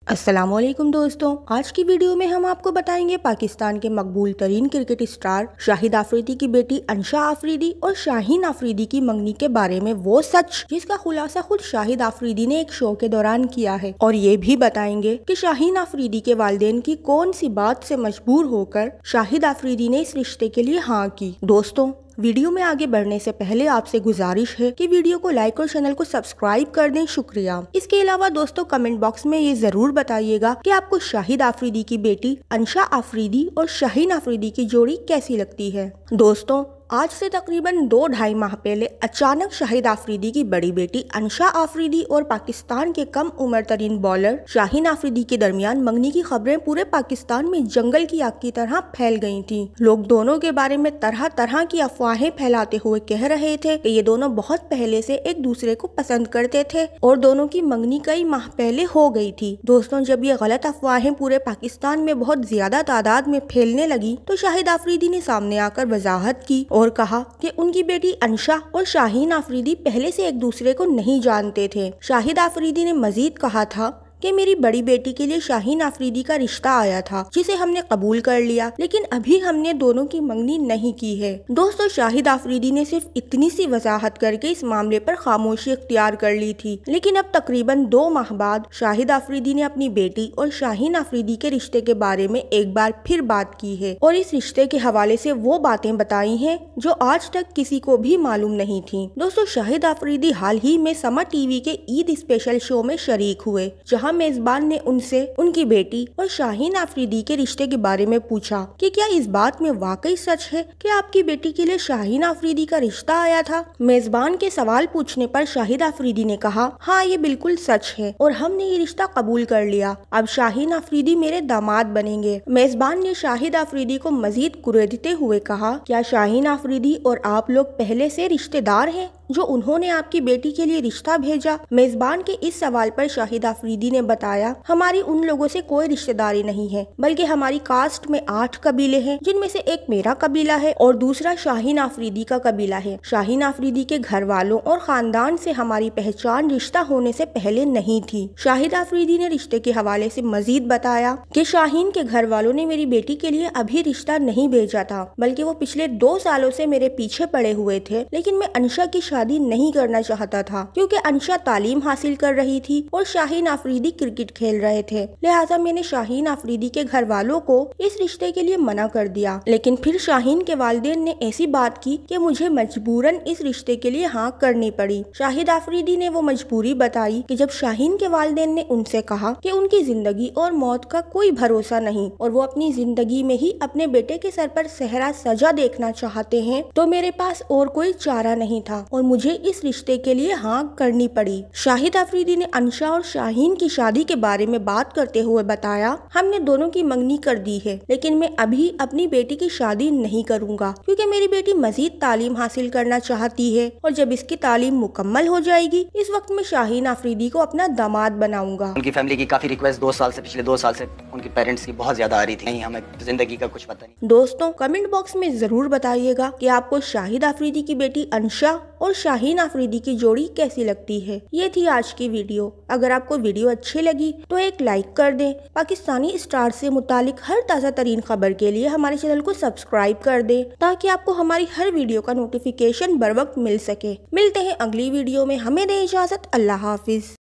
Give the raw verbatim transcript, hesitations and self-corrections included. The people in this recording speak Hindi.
अस्सलामुअलैकुम दोस्तों, आज की वीडियो में हम आपको बताएंगे पाकिस्तान के मकबूल तरीन क्रिकेट स्टार शाहिद आफरीदी की बेटी अंशा आफरीदी और शाहीन आफरीदी की मंगनी के बारे में वो सच जिसका खुलासा खुद शाहिद आफरीदी ने एक शो के दौरान किया है। और ये भी बताएंगे कि शाहीन आफरीदी के वालिदैन की कौन सी बात से मजबूर होकर शाहिद आफरीदी ने इस रिश्ते के लिए हाँ की। दोस्तों, वीडियो में आगे बढ़ने से पहले आपसे गुजारिश है कि वीडियो को लाइक और चैनल को सब्सक्राइब कर दें। शुक्रिया। इसके अलावा दोस्तों, कमेंट बॉक्स में ये जरूर बताइएगा कि आपको शाहिद आफरीदी की बेटी अंशा आफरीदी और शाहीन आफरीदी की जोड़ी कैसी लगती है। दोस्तों, आज से तकरीबन दो ढाई माह पहले अचानक शाहिद आफरीदी की बड़ी बेटी अंशा आफरीदी और पाकिस्तान के कम उम्र तरीन बॉलर शाहीन आफरीदी के दरमियान मंगनी की खबरें पूरे पाकिस्तान में जंगल की आग की तरह फैल गई थी। लोग दोनों के बारे में तरह तरह की अफवाहें फैलाते हुए कह रहे थे कि ये दोनों बहुत पहले से एक दूसरे को पसंद करते थे और दोनों की मंगनी कई माह पहले हो गई थी। दोस्तों, जब ये गलत अफवाहें पूरे पाकिस्तान में बहुत ज्यादा तादाद में फैलने लगी तो शाहिद आफरीदी ने सामने आकर वजाहत की और कहा कि उनकी बेटी अंशा और शाहीन आफरीदी पहले से एक दूसरे को नहीं जानते थे। शाहिद आफरीदी ने मजीद कहा था कि मेरी बड़ी बेटी के लिए शाहीन आफरीदी का रिश्ता आया था जिसे हमने कबूल कर लिया, लेकिन अभी हमने दोनों की मंगनी नहीं की है। दोस्तों, शाहिद आफरीदी ने सिर्फ इतनी सी वजाहत करके इस मामले पर खामोशी इख्तियार कर ली थी, लेकिन अब तकरीबन दो माह बाद शाहिद आफरीदी ने अपनी बेटी और शाहीन आफरीदी के रिश्ते के बारे में एक बार फिर बात की है और इस रिश्ते के हवाले से वो बातें बताई हैं जो आज तक किसी को भी मालूम नहीं थी। दोस्तों, शाहिद आफरीदी हाल ही में समा टीवी के ईद स्पेशल शो में शरीक हुए, जहाँ मेजबान ने उनसे उनकी बेटी और शाहीन आफरीदी के रिश्ते के बारे में पूछा कि क्या इस बात में वाकई सच है कि आपकी बेटी के लिए शाहीन आफरीदी का रिश्ता आया था। मेजबान के सवाल पूछने पर शाहिद आफरीदी ने कहा, हाँ ये बिल्कुल सच है और हमने ये रिश्ता कबूल कर लिया। अब शाहीन आफरीदी मेरे दामाद बनेंगे। मेजबान ने शाहिद आफरीदी को मजीद कुरेदते हुए कहा, क्या शाहीन आफरीदी और आप लोग पहले से रिश्तेदार हैं जो उन्होंने आपकी बेटी के लिए रिश्ता भेजा। मेजबान के इस सवाल पर शाहिद आफरीदी ने बताया, हमारी उन लोगों से कोई रिश्तेदारी नहीं है, बल्कि हमारी कास्ट में आठ कबीले हैं, जिनमें से एक मेरा कबीला है और दूसरा शाहीन आफरीदी का कबीला है। शाहीन आफरीदी के घर वालों और खानदान से हमारी पहचान रिश्ता होने से पहले नहीं थी। शाहिद आफरीदी ने रिश्ते के हवाले से मजीद बताया कि शाहीन के घर वालों ने मेरी बेटी के लिए अभी रिश्ता नहीं भेजा था, बल्कि वो पिछले दो सालों से मेरे पीछे पड़े हुए थे, लेकिन मैं अंशा की शादी नहीं करना चाहता था क्योंकि अंशा तालीम हासिल कर रही थी और शाहीन आफरीदी क्रिकेट खेल रहे थे। लिहाजा मैंने शाहीन आफरीदी के घर वालों को इस रिश्ते के लिए मना कर दिया, लेकिन फिर शाहीन के वालिदैन ने ऐसी बात की कि मुझे मजबूरन इस रिश्ते के लिए हाँ करनी पड़ी। शाहिद आफरीदी ने वो मजबूरी बताई कि जब शाहीन के वालिदैन ने उनसे कहा कि उनकी जिंदगी और मौत का कोई भरोसा नहीं और वो अपनी जिंदगी में ही अपने बेटे के सर पर सहरा सजा देखना चाहते हैं, तो मेरे पास और कोई चारा नहीं था और मुझे इस रिश्ते के लिए हाँ करनी पड़ी। शाहिद आफरीदी ने अंशा और शाहीन की शादी के बारे में बात करते हुए बताया, हमने दोनों की मंगनी कर दी है, लेकिन मैं अभी अपनी बेटी की शादी नहीं करूंगा क्योंकि मेरी बेटी मजीद तालीम हासिल करना चाहती है और जब इसकी तालीम मुकम्मल हो जाएगी इस वक्त मैं शाहीन आफरीदी को अपना दामाद बनाऊंगा। उनकी फैमिली की काफी रिक्वेस्ट दो साल से पिछले दो साल से उनके पेरेंट्स की बहुत ज्यादा आ रही थी, नहीं हमें जिंदगी का कुछ पता नहीं। दोस्तों, कमेंट बॉक्स में जरूर बताइएगा कि आपको शाहिद आफरीदी की बेटी अंशा और शाहीन आफरीदी की जोड़ी कैसी लगती है। ये थी आज की वीडियो। अगर आपको वीडियो अच्छी लगी तो एक लाइक कर दें। पाकिस्तानी स्टार से मुतालिक हर ताज़ा तरीन खबर के लिए हमारे चैनल को सब्सक्राइब कर दें ताकि आपको हमारी हर वीडियो का नोटिफिकेशन बर वक्त मिल सके। मिलते हैं अगली वीडियो में। हमें दें इजाजत। अल्लाह हाफिज।